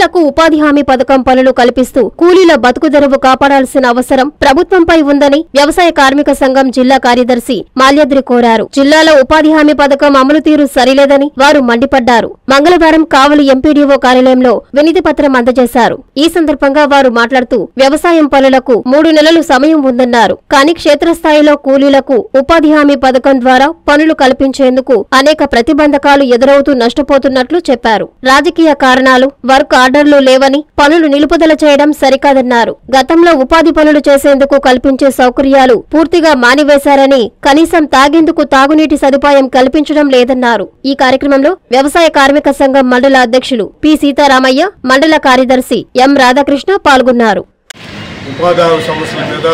కూలీలకు ఉపాధి హామీ పథకం పనులు కల్పిస్తూ కూలీల బతుకుదెరువు కాపాడాల్సిన అవసరం ప్రభుత్వంపై ఉందని వ్యవసాయ కార్మిక సంఘం జిల్లా కార్యదర్శి మాల్యాద్రి కోరారు. జిల్లాలో ఉపాధి హామీ పథకం అమలు తీరు సరిలేదని వారు మండిపడ్డారు. మంగళవారం కావలి ఎంపీడీఓ కార్యాలయంలో వినతి పత్రం అందజేశారు. ఈ సందర్భంగా వారు మాట్లాడుతూ వ్యవసాయం పనులకు 3 నెలలు సమయం ఉందన్నారు. కానీ క్షేత్రస్థాయిలో కూలీలకు ఉపాధి హామీ పథకం ద్వారా పనులు కల్పించేందుకు అనేక ప్రతిబంధకాలు ఎదురవుతూ నష్టపోతున్నట్లు చెప్పారు. రాజకీయ కారణాలు, వర్క్ ఆర్డర్లు లేవని పనులు నిలుపుదల చేయడం సరికాదన్నారు. గతంలో ఉపాధి పనులు చేసేందుకు కల్పించే సౌకర్యాలు పూర్తిగా మానివేశారని, కనీసం తాగేందుకు తాగునీటి సదుపాయం కల్పించడం లేదన్నారు. ఈ కార్యక్రమంలో వ్యవసాయ కార్మిక సంఘం మండల అధ్యక్షులు పి సీతారామయ్య, మండల కార్యదర్శి ఎం రాధాకృష్ణ పాల్గొన్నారు. ఉపాధి సమస్యల మీద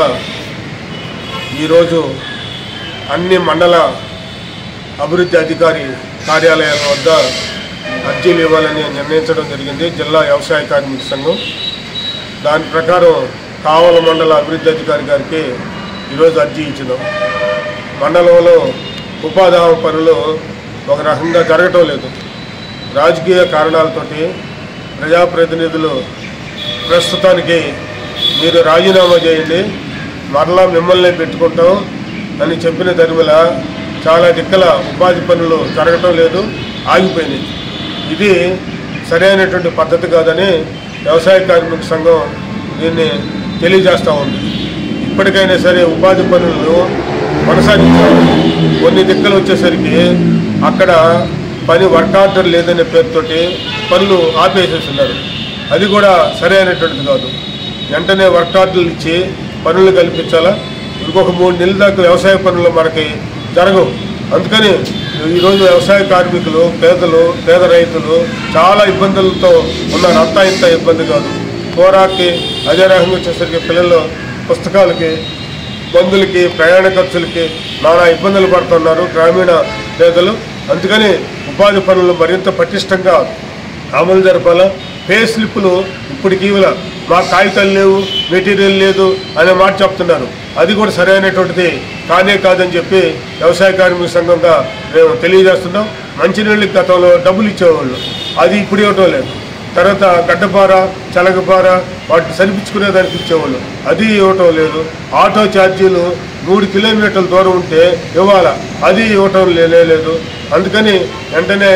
ఈరోజు అన్ని మండల అభివృద్ధి అధికారి కార్యాలయాల వద్ద అర్జీలు ఇవ్వాలని నిర్ణయించడం జరిగింది జిల్లా వ్యవసాయ కార్మిక సంఘం. దాని ప్రకారం కావల మండల అభివృద్ధి అధికారి గారికి ఈరోజు అర్జీ ఇచ్చినాం. మండలంలో ఉపాధి హామీ పనులు ఒక రకంగా జరగటం లేదు. రాజకీయ కారణాలతోటి ప్రజాప్రతినిధులు ప్రస్తుతానికి మీరు రాజీనామా చేయండి, మరలా మిమ్మల్ని పెట్టుకుంటాం అని చెప్పిన దరిమిల చాలా దిక్కల ఉపాధి పనులు జరగటం లేదు, ఆగిపోయినాయి. ఇది సరైనటువంటి పద్ధతి కాదని వ్యవసాయ కార్మిక సంఘం దీన్ని తెలియజేస్తూ ఉంది. ఇప్పటికైనా సరే ఉపాధి పనులను కొనసాగించాలి. కొన్ని దిక్కలు వచ్చేసరికి అక్కడ పని వర్క్ ఆర్డర్ లేదనే పేరుతోటి పనులు ఆపేసేస్తున్నారు. అది కూడా సరైనటువంటిది కాదు. వెంటనే వర్క్ ఆర్డర్లు ఇచ్చి పనులు కల్పించాలా. ఇంకొక 3 నెలల దాకా వ్యవసాయ పనులు మనకి జరగవు. అందుకని ఈరోజు వ్యవసాయ కార్మికులు, పేద రైతులు చాలా ఇబ్బందులతో ఉన్నారు. అంతా ఇంత ఇబ్బంది కాదు. పోరాకి అదే రకంగా వచ్చేసరికి పిల్లలు పుస్తకాలకి, మందులకి, ప్రయాణ ఖర్చులకి నానా ఇబ్బందులు పడుతున్నారు గ్రామీణ పేదలు. అందుకని ఉపాధి పనులు మరింత పటిష్టంగా అమలు జరపాలా. పే స్లిప్పులు ఇప్పటికి మా కాగితాలు లేవు, మెటీరియల్ లేదు అనే మాట చెప్తున్నారు. అది కూడా సరైనటువంటిది కానే కాదని చెప్పి వ్యవసాయ కార్మిక సంఘంగా మేము తెలియజేస్తున్నాం. మంచినీళ్ళకి గతంలో డబ్బులు ఇచ్చేవాళ్ళు, అది ఇప్పుడు ఇవ్వటం లేదు. తర్వాత గడ్డపార, చలగపార వాటిని సరిపించుకునేదానికి ఇచ్చేవాళ్ళు, అది ఇవ్వటం లేదు. ఆటో ఛార్జీలు 3 కిలోమీటర్ల దూరం ఉంటే ఇవ్వాలా, అది ఇవ్వటం లేదు. అందుకని వెంటనే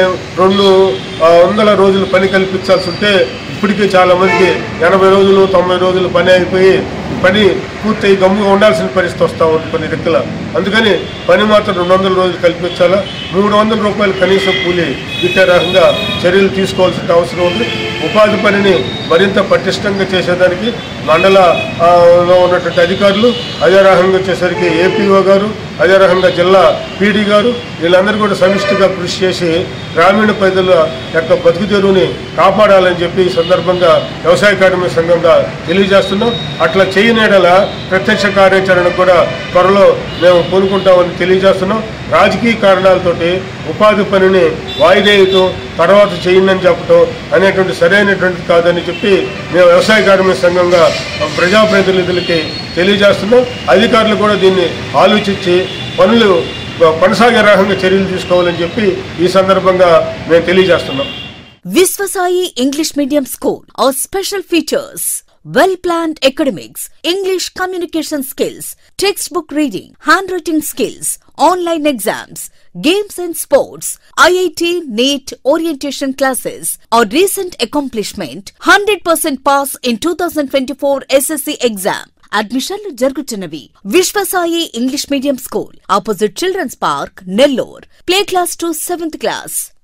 200 రోజులు పని కల్పించాల్సి ఉంటే ఇప్పటికీ చాలామందికి 80 రోజులు 90 రోజులు పని అయిపోయి పని పూర్తయి గమ్ముగా ఉండాల్సిన పరిస్థితి వస్తూ ఉంది కొన్ని దిక్కుల. అందుకని పని మాత్రం 200 రోజులు కల్పించాలా. 300 రూపాయలు కనీసం కూలి ఇట్టే రకంగా చర్యలు తీసుకోవాల్సిన అవసరం ఉంది. ఉపాధి పనిని మరింత పటిష్టంగా చేసేదానికి మండలంలో ఉన్నటువంటి అధికారులు, అదే రకంగా వచ్చేసరికి ఏపీఓ గారు, అదే రకంగా జిల్లా పీడీ గారు వీళ్ళందరూ కూడా సమిష్టిగా కృషి చేసి గ్రామీణ ప్రజల యొక్క బతుకు తెరువుని కాపాడాలని చెప్పి ఈ సందర్భంగా వ్యవసాయ కార్మిక సంఘంగా తెలియజేస్తున్నాం. అట్లా చేయనేడల ప్రత్యక్ష కార్యాచరణ కూడా త్వరలో మేము పూనుకుంటామని తెలియజేస్తున్నాం. రాజకీయ కారణాలతోటి ఉపాధి పనిని వాయిదేయటం, తర్వాత చేయండి చెప్పటం అనేటువంటి సరైనటువంటి కాదని చెప్పి మేము వ్యవసాయ కార్మిక సంఘంగా ప్రజాప్రతినిధులకి తెలియజేస్తున్నాం. అధికారులు కూడా దీన్ని ఆలోచించి పనులు కొనసాగే రకంగా చర్యలు తీసుకోవాలని చెప్పి ఈ సందర్భంగా మేము తెలియజేస్తున్నాం. Viswasai English Medium School. Our special features: well-planned academics, English communication skills, textbook reading, handwriting skills, online exams, games and sports, IIT, NEET orientation classes. Our recent accomplishment: 100% pass in 2024 SSC exam. అడ్మిషన్లు జరుగుతున్నవి. Vishwasai English medium school, opposite children's park, Nellore. Play class to 7th class.